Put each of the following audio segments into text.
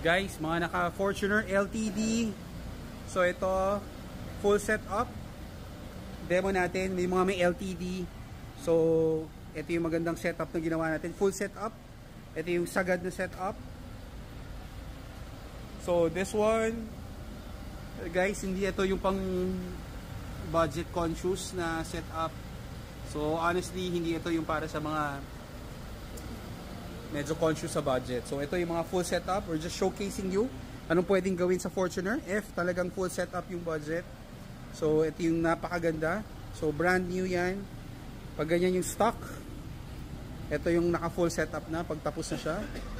Guys, mga naka Fortuner LTD. So ito, full setup. Demo natin, may mga may LTD. So ito yung magandang setup na ginawa natin, full setup. Ito yung sagad na setup. So this one, guys, hindi ito yung pang budget conscious na setup. So honestly, hindi ito yung para sa mga medyo conscious sa budget. So ito yung mga full setup. We're just showcasing you anong pwedeng gawin sa Fortuner if talagang full setup yung budget. So ito yung napakaganda. So brand new yan. Pag ganyan yung stock, ito yung naka full setup na pagtapos na siya.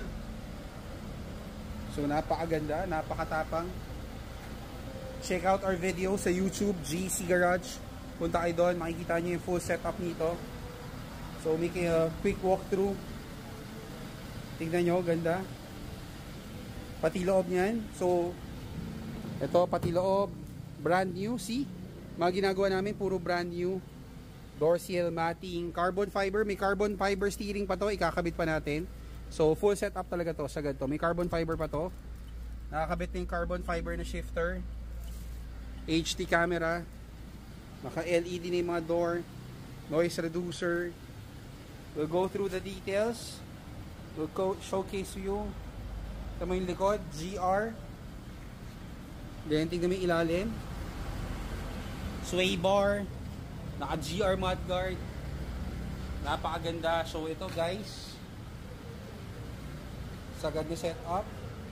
So napakaganda, napakatapang. Check out our video sa YouTube, GC Garage. Punta kayo doon, makikita nyo yung full setup nito. So make a quick walkthrough. Tignan nyo, ganda. Pati loob niyan. So, ito, pati loob. Brand new, see? Mga ginagawa namin, puro brand new. Door seal, matting, carbon fiber. May carbon fiber steering pa to. Ikakabit pa natin. So, full setup talaga to. Sagad to. May carbon fiber pa to. Nakakabit na yung carbon fiber na shifter. HD camera. Naka-LED na yung mga door. Noise reducer. We'll go through the details. We'll showcase you. Ito mo yung likod, GR. Then tingnan mo yung ilalim. Sway bar. Naka GR mudguard. Napakaganda. So ito guys, sagad na setup.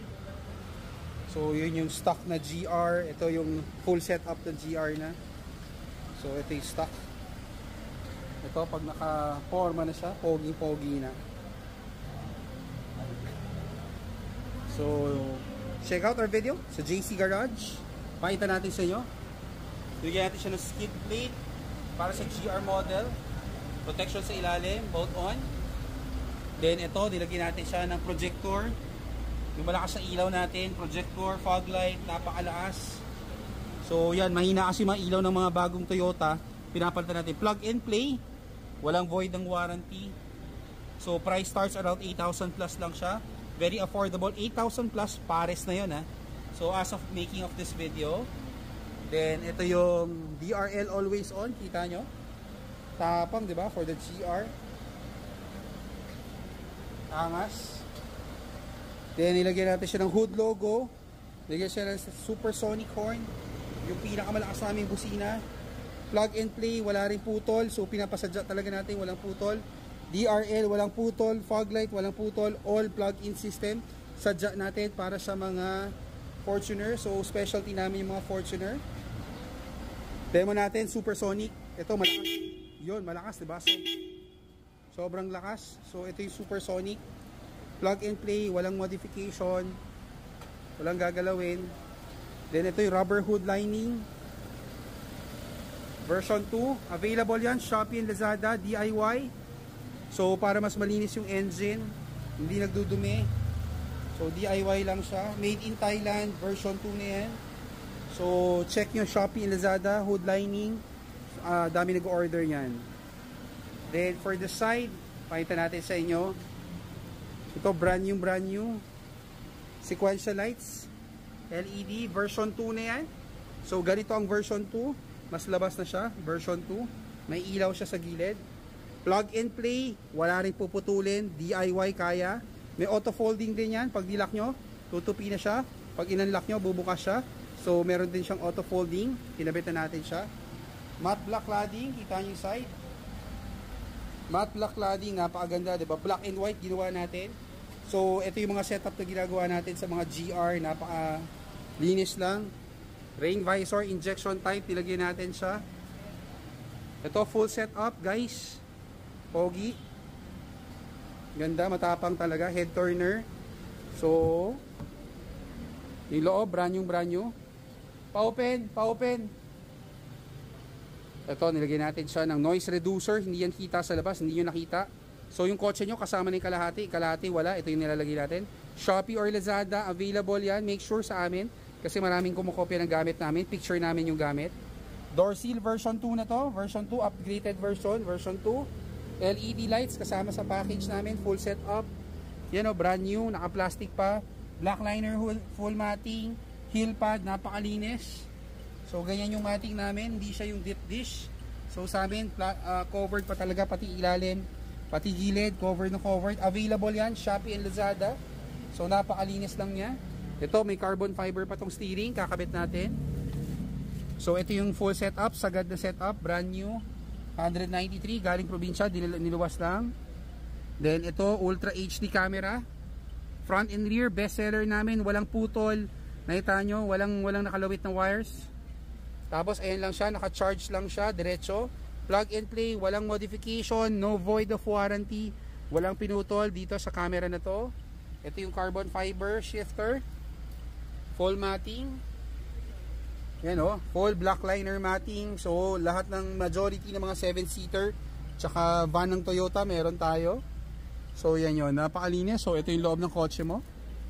So yun yung stock na GR. Ito yung full setup ng GR na. So ito yung stock. Ito pag naka-forma na siya, pogi-pogi na. So, check out our video sa JC Garage. Pakita natin sa inyo. Lagyan natin siya ng skid plate para sa GR model. Protection sa ilalim, bolt on. Then ito, nilagyan natin siya ng projector. Yung malakas na ilaw natin, projector, fog light, napakalakas. So yan, mahina kasi mga ilaw ng mga bagong Toyota. Pinapalitan natin. Plug and play. Walang void ng warranty. So price starts around 8,000 plus lang siya. Very affordable, 8,000 plus, pares na yun ha. So as of making of this video, then ito yung DRL always on, kita nyo? Tapang, di ba? For the GR. Angas. Then ilagyan natin siya ng hood logo. Ilagyan siya ng supersonic horn. Yung pinakamalakas naming busina. Plug and play, wala rin putol. So pinapasadya talaga natin, walang putol. DRL, walang putol. Fog light, walang putol. All plug-in system. Sadya natin para sa mga Fortuner. So, specialty namin yung mga Fortuner. Demo natin, supersonic. Ito, malakas. Yun, malakas, diba? So, sobrang lakas. So, ito yung supersonic. Plug and play, walang modification. Walang gagalawin. Then, ito yung rubber hood lining. Version 2. Available yan, Shopee and Lazada, DIY. So, para mas malinis yung engine, hindi nagdudumi. So, DIY lang siya. Made in Thailand, version 2 na yan. So, check nyo Shopee and Lazada, hood lining. Dami nag-order yan. Then, for the side, pakita natin sa inyo. Ito, brand new. Sequential lights. LED, version 2 na yan. So, ganito ang version 2. Mas labas na siya, version 2. May ilaw siya sa gilid. Plug and play, wala rin puputulin, DIY kaya. May auto folding din yan, pag nilak nyo, tutupi na siya. Pag inunlock nyo, bubukas siya. So meron din siyang auto folding, kinabitan natin siya. Matte black cladding, kita nyo yung side. Matte black cladding, napakaganda, diba? Black and white, ginawa natin. So ito yung mga setup na ginagawa natin sa mga GR, napaka linis lang. Rain visor, injection type, nilagyan natin siya. Ito full setup guys. Pogi. Ganda, matapang talaga. Head turner. So, yung loob, brand new. Pa-open. Ito, nilagyan natin siya ng noise reducer. Hindi yan kita sa labas, hindi nyo nakita. So, yung kotse nyo, kasama na yung kalahati wala. Ito yung nilalagay natin. Shopee or Lazada, available yan. Make sure sa amin. Kasi maraming kumukopya ng gamit namin. Picture namin yung gamit. Door seal version 2 na to. Version 2, upgraded version. Version 2. LED lights kasama sa package namin, full setup. Yan o, brand new, naka-plastic pa. Black liner full matting, heel pad, napakalinis. So ganyan yung matting namin, hindi siya yung deep dish. So sa amin, covered pa talaga, pati ilalim, pati gilid, covered na covered. Available yan, Shopee and Lazada. So napakalinis lang niya. Ito, may carbon fiber pa tong steering, kakabit natin. So ito yung full setup, sagad na setup, brand new. 193, galing probinsya, niluwas lang. Then ito, Ultra HD camera. Front and rear, best seller namin, walang putol. Nakita nyo, walang nakalawit na wires. Tapos ayan lang siya, naka-charge lang siya, diretso. Plug and play, walang modification, no void of warranty. Walang pinutol dito sa camera na to. Ito yung carbon fiber shifter. Full matting. Yan o, full black liner matting. So lahat ng majority ng mga 7-seater tsaka van ng Toyota meron tayo. So yan yun, napakalinis. So ito yung loob ng kotse mo.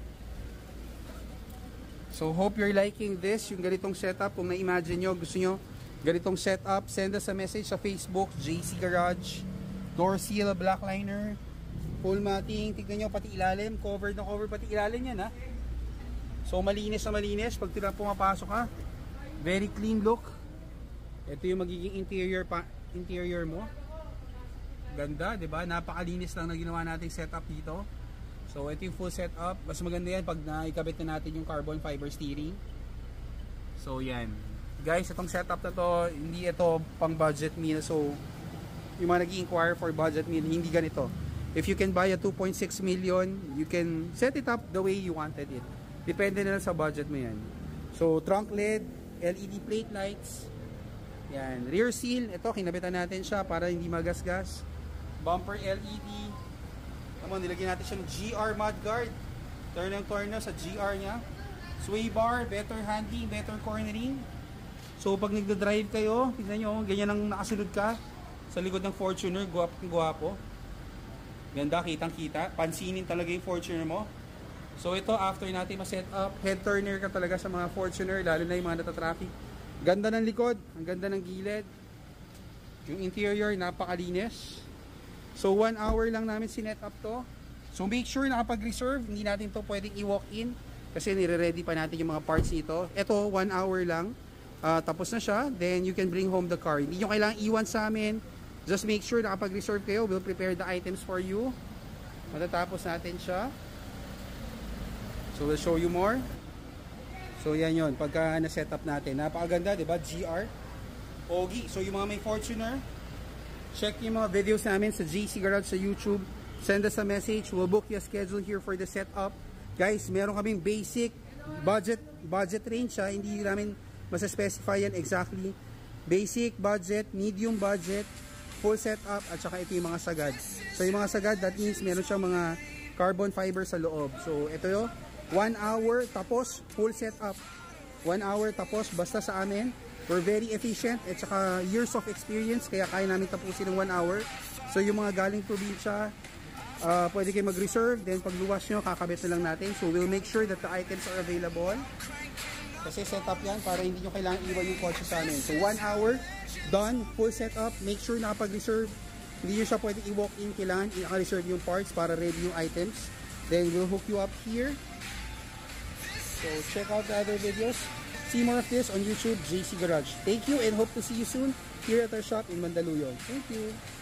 So hope you're liking this, yung ganitong setup. Kung na-imagine nyo, gusto nyo ganitong setup, send us a message sa Facebook, JC Garage. Door seal, black liner, full matting. Tignan nyo, pati ilalim, covered na cover, pati ilalim yan ha. So malinis na malinis pag pumapasok ka. Very clean look. Ito yung magiging interior mo. Ganda, 'di ba? Napakalinis lang na ginawa nating setup dito. So ito yung full setup. Mas maganda yan pag naikabit na natin yung carbon fiber steering. So yan. Guys, itong setup na to, hindi ito pang budget meal. So yung mga nag-i-inquire for budget meal, hindi ganito. If you can buy a 2.6 million, you can set it up the way you wanted it. Depende na lang sa budget mo yan. So, trunk lid, LED plate lights. Yan. Rear seal, ito, kinabitan natin siya para hindi magasgas. Bumper LED. Tama, nilagyan natin siya ng GR mudguard. Turn and corner sa GR niya. Sway bar, better handling, better cornering. So, pag nagda-drive kayo, tignan nyo, ganyan ang nakasunod ka sa likod ng Fortuner, guwapo. Ganda, kitang-kita. Pansinin talaga yung Fortuner mo. So ito, after natin ma-set up, head turner ka talaga sa mga Fortuner, lalo na yung mga nata-traffic. Ganda ng likod, ang ganda ng gilid. Yung interior, napakalinis. So 1 hour lang namin sinet up to. So make sure nakapag-reserve, hindi natin to pwedeng i-walk-in kasi nire-ready pa natin yung mga parts nito. Ito, 1 hour lang. Tapos na siya, then you can bring home the car. Hindi nyo kailangang iwan sa amin. Just make sure nakapag-reserve kayo, we'll prepare the items for you. Matatapos natin siya. So we'll show you more. So yan yun, pagka na-set up natin. Napakaganda, di ba? GR. Pogi. So yung mga may Fortuner, check yung mga videos namin sa JC Garage sa YouTube. Send us a message. We'll book your schedule here for the setup. Guys, meron kaming basic budget range ha. Hindi namin mas-specify yan exactly. Basic budget, medium budget, full setup, at saka ito yung mga sagad. So yung mga sagad, that means meron siyang mga carbon fiber sa loob. So ito yun. 1 hour tapos full setup. 1 hour tapos basta sa amin. We're very efficient at saka years of experience kaya kaya namin tapusin ng 1 hour. So yung mga galing probinsya, pwede kayo mag-reserve. Then pag luwas nyo, kakabit na lang natin. So we'll make sure that the items are available. Kasi setup yan para hindi nyo kailangan iwan yung kotse sa amin. So 1 hour, done, full setup. Make sure nakapag-reserve. Hindi nyo siya pwede i-walk-in. Kailangan i-reserve yung parts para ready yung items. Then we'll hook you up here. So check out the other videos. See more of this on YouTube, JC Garage. Thank you and hope to see you soon here at our shop in Mandaluyong. Thank you.